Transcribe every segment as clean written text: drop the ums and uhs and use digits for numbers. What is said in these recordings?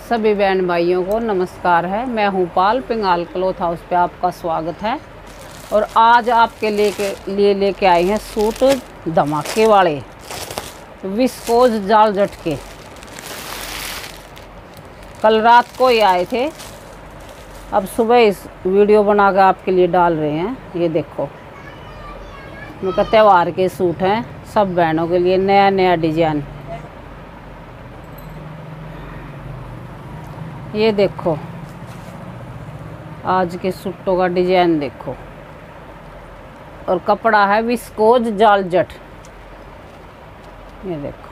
सभी बहन भाइयों को नमस्कार है। मैं हूँ पाल, पिंगाल क्लॉथ हाउस पे आपका स्वागत है। और आज आपके लिए लेके आए हैं सूट धमाके वाले विस्कोज जॉर्जेट के। कल रात को ही आए थे, अब सुबह इस वीडियो बना कर आपके लिए डाल रहे हैं। ये देखो, उनका त्यौहार के सूट हैं, सब बहनों के लिए नया नया डिजाइन। ये देखो, आज के सूटों का डिजाइन देखो, और कपड़ा है विस्कोज जॉर्जेट। ये देखो,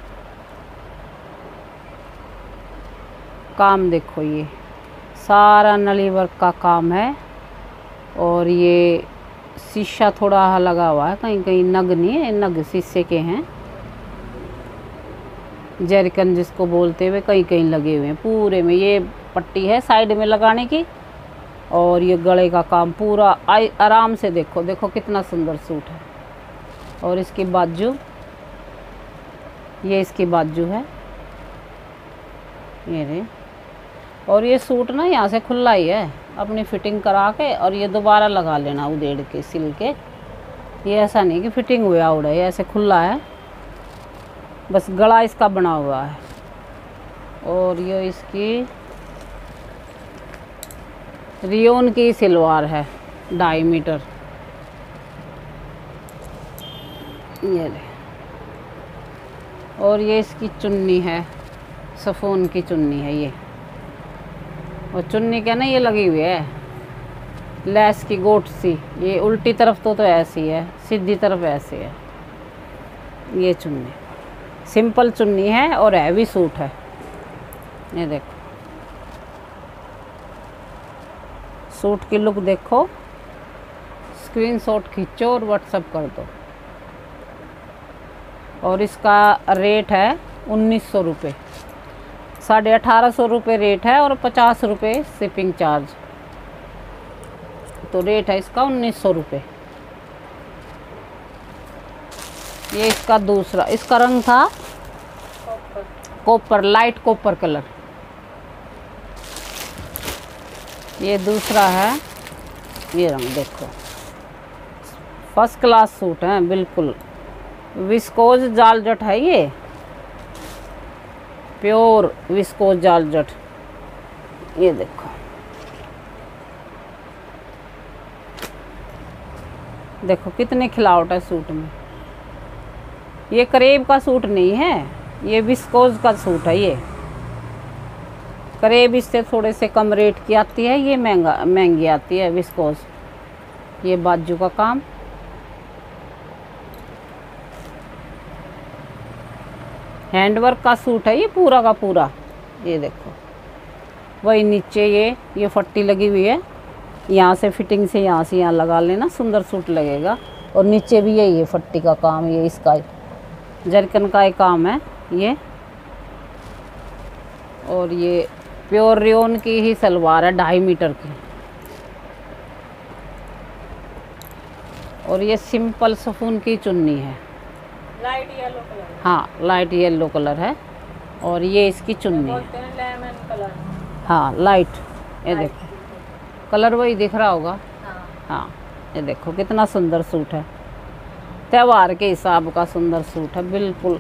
काम देखो, ये सारा नली वर्क का काम है। और ये शीशा थोड़ा लगा हुआ है, कहीं कहीं नग नहीं है, नग शीशे के हैं, जैरिकन जिसको बोलते हुए कहीं कहीं लगे हुए हैं। पूरे में ये पट्टी है साइड में लगाने की, और ये गले का काम पूरा आराम से देखो। देखो कितना सुंदर सूट है। और इसकी बाजू, ये इसकी बाजू है, ये रे। और ये सूट ना यहाँ से खुला ही है, अपनी फिटिंग करा के और ये दोबारा लगा लेना उधेड़ के सिल के। ये ऐसा नहीं कि फिटिंग हुआ उड़ा, ये ऐसे खुला है, बस गला इसका बना हुआ है। और ये इसकी रियोन की सिलवार है, 2.5 मीटर। ये ले। और ये इसकी चुन्नी है, सफोन की चुन्नी है ये। और चुन्नी क्या ना, ये लगी हुई है लेस की गोट सी। ये उल्टी तरफ तो ऐसी है, सीधी तरफ ऐसी है। ये चुन्नी सिंपल चुन्नी है और हैवी सूट है। ये देखो, सूट की लुक देखो, स्क्रीनशॉट खींचो और व्हाट्सएप कर दो। और इसका रेट है 1900 रुपये, 1850 रुपये रेट है, और 50 रुपये शिपिंग चार्ज। तो रेट है इसका 1900 रुपये। ये इसका दूसरा, इसका रंग था कॉपर, लाइट कॉपर कलर। ये दूसरा है, ये रंग देखो, फर्स्ट क्लास सूट है बिल्कुल। विस्कोज जॉर्जेट है ये, प्योर विस्कोज जॉर्जेट। ये देखो, देखो कितने खिलावट है सूट में। ये करेब का सूट नहीं है, ये विस्कोज का सूट है। ये करेब इससे थोड़े से कम रेट की आती है, ये महंगी आती है विस्कोज। ये बाजू का काम, हैंडवर्क का सूट है ये पूरा का पूरा। ये देखो, वही नीचे ये फट्टी लगी हुई है, यहाँ से फिटिंग से यहाँ से यहाँ लगा लेना, सुंदर सूट लगेगा। और नीचे भी यही है फट्टी का काम, ये इसका जरकन का एक काम है ये। और ये प्योर रियोन की ही सलवार है, 2.5 मीटर की। और ये सिंपल सफून की चुन्नी है, लाइट येलो कलर। हाँ, लाइट येलो कलर है। और ये इसकी चुन्नी है, लेमन कलर। हाँ लाइट। ये देखो, कलर वही दिख रहा होगा। हाँ, ये देखो कितना सुंदर सूट है, त्यौहार के हिसाब का सुंदर सूट है, बिल्कुल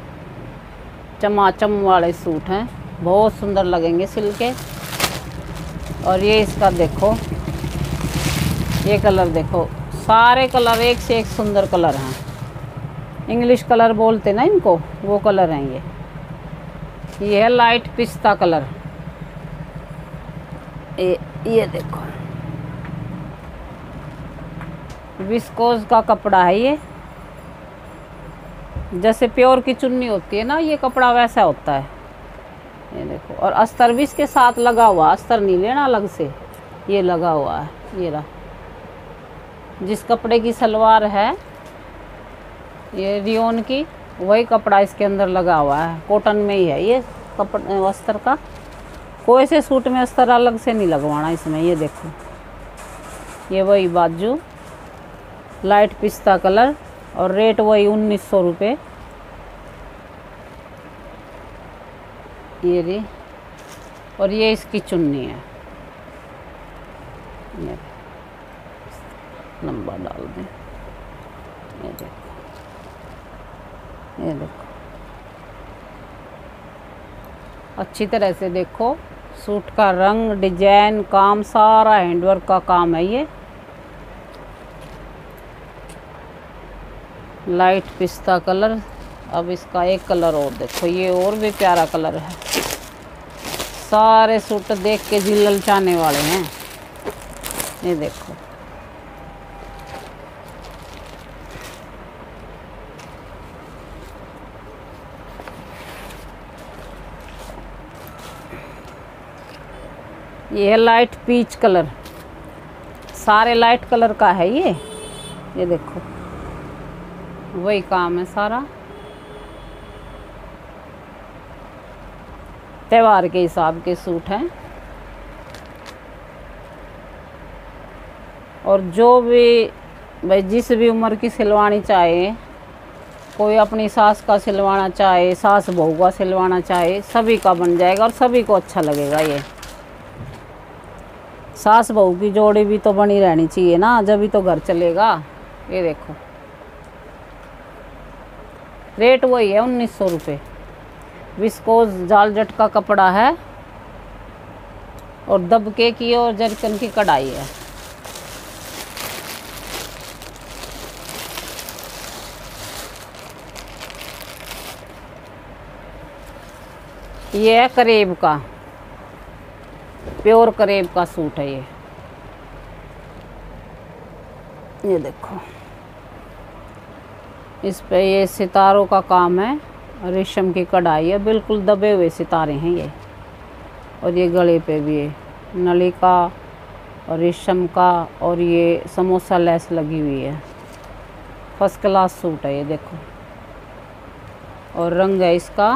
चमाचम वाले सूट हैं, बहुत सुंदर लगेंगे सिल के। और ये इसका देखो, ये कलर देखो, सारे कलर एक से एक सुंदर कलर हैं। इंग्लिश कलर बोलते ना इनको, वो कलर हैं ये है लाइट पिस्ता कलर। ये देखो, विस्कोज का कपड़ा है ये, जैसे प्योर की चुन्नी होती है ना, ये कपड़ा वैसा होता है। ये देखो, और अस्तर भी इसके साथ लगा हुआ, अस्तर नहीं लेना अलग से, ये लगा हुआ है। ये रहा, जिस कपड़े की सलवार है ये रियोन की, वही कपड़ा इसके अंदर लगा हुआ है, कॉटन में ही है ये कपड़ा अस्तर का। कोई से सूट में अस्तर अलग से नहीं लगवाना इसमें। ये देखो, ये वही बाजू, लाइट पिस्ता कलर, और रेट वही 1900 रुपये। ये रे, और ये इसकी चुन्नी है, ये लंबा डाल दें। ये देखो, ये देखो, अच्छी तरह से देखो। सूट का रंग, डिजाइन, काम सारा हैंडवर्क का काम है। ये लाइट पिस्ता कलर। अब इसका एक कलर और देखो, ये और भी प्यारा कलर है। सारे सूट देख के जी ललचाने वाले हैं। ये देखो, ये है लाइट पीच कलर। सारे लाइट कलर का है ये देखो, वही काम है सारा। त्योहार के हिसाब के सूट हैं। और जो भी भाई जिस भी उम्र की सिलवानी चाहे, कोई अपनी सास का सिलवाना चाहे, सास बहू का सिलवाना चाहे, सभी का बन जाएगा और सभी को अच्छा लगेगा। ये सास बहू की जोड़ी भी तो बनी रहनी चाहिए ना, जब भी तो घर चलेगा। ये देखो, रेट वही है 1900 रुपये। विस्कोस जालजट का कपड़ा है और दबके की और जरकन की कढ़ाई है। ये है करेब का, प्योर करेब का सूट है ये देखो। इस पे ये सितारों का काम है, रेशम की कढ़ाई है, बिल्कुल दबे हुए सितारे हैं ये। और ये गले पे भी है नली का और रेशम का, और ये समोसा लेस लगी हुई है। फर्स्ट क्लास सूट है ये देखो। और रंग है इसका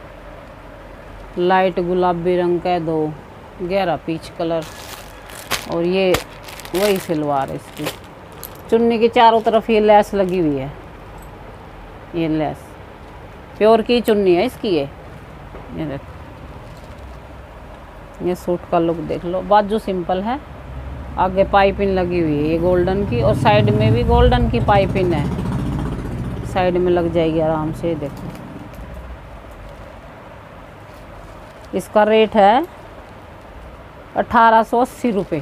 लाइट गुलाबी रंग का है, 2 गहरा पीच कलर। और ये वही सलवार है इसकी। चुन्नी की चारों तरफ ये लेस लगी हुई है, ये लेस प्योर की चुन्नी है इसकी। ये देखो, ये सूट का लुक देख लो। बाजू सिंपल है, आगे पाइपिंग लगी हुई है ये गोल्डन की, और साइड में भी गोल्डन की पाइपिंग है, साइड में लग जाएगी आराम से। देखो, इसका रेट है 1880 रुपये।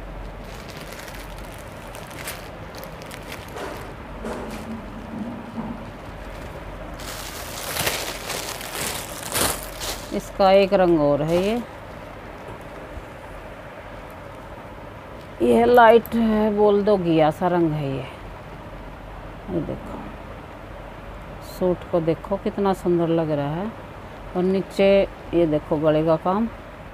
इसका एक रंग और है ये लाइट है, बोल दो घिया सा रंग है ये देखो। सूट को देखो कितना सुंदर लग रहा है। और नीचे ये देखो गले का काम,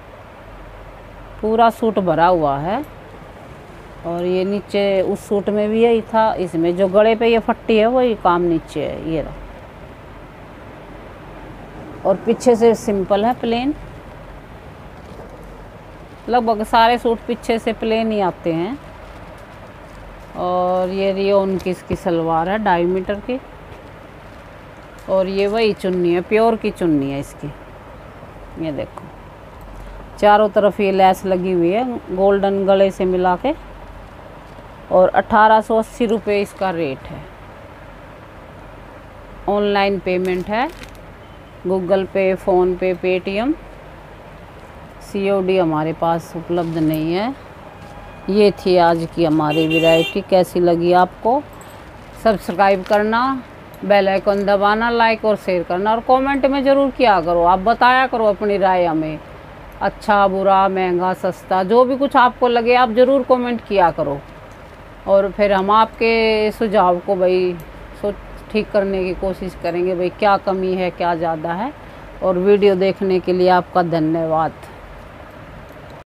पूरा सूट भरा हुआ है। और ये नीचे उस सूट में भी यही था, इसमें जो गले पे ये फट्टी है वही काम नीचे है ये रहा। और पीछे से सिंपल है, प्लेन। लगभग सारे सूट पीछे से प्लेन ही आते हैं। और ये रियोन की इसकी सलवार है 2.5 मीटर की। और ये वही चुन्नी है, प्योर की चुन्नी है इसकी। ये देखो, चारों तरफ ये लेस लगी हुई है गोल्डन गले से मिला के। और 1880 रुपये इसका रेट है। ऑनलाइन पेमेंट है, Google Pay, PhonePe, Paytm. COD हमारे पास उपलब्ध नहीं है। ये थी आज की हमारी वैरायटी। कैसी लगी आपको? सब्सक्राइब करना, बेल आइकन दबाना, लाइक और शेयर करना, और कमेंट में ज़रूर किया करो। आप बताया करो अपनी राय हमें, अच्छा बुरा, महंगा सस्ता, जो भी कुछ आपको लगे आप ज़रूर कमेंट किया करो। और फिर हम आपके सुझाव को भाई ठीक करने की कोशिश करेंगे, भाई क्या कमी है, क्या ज़्यादा है। और वीडियो देखने के लिए आपका धन्यवाद।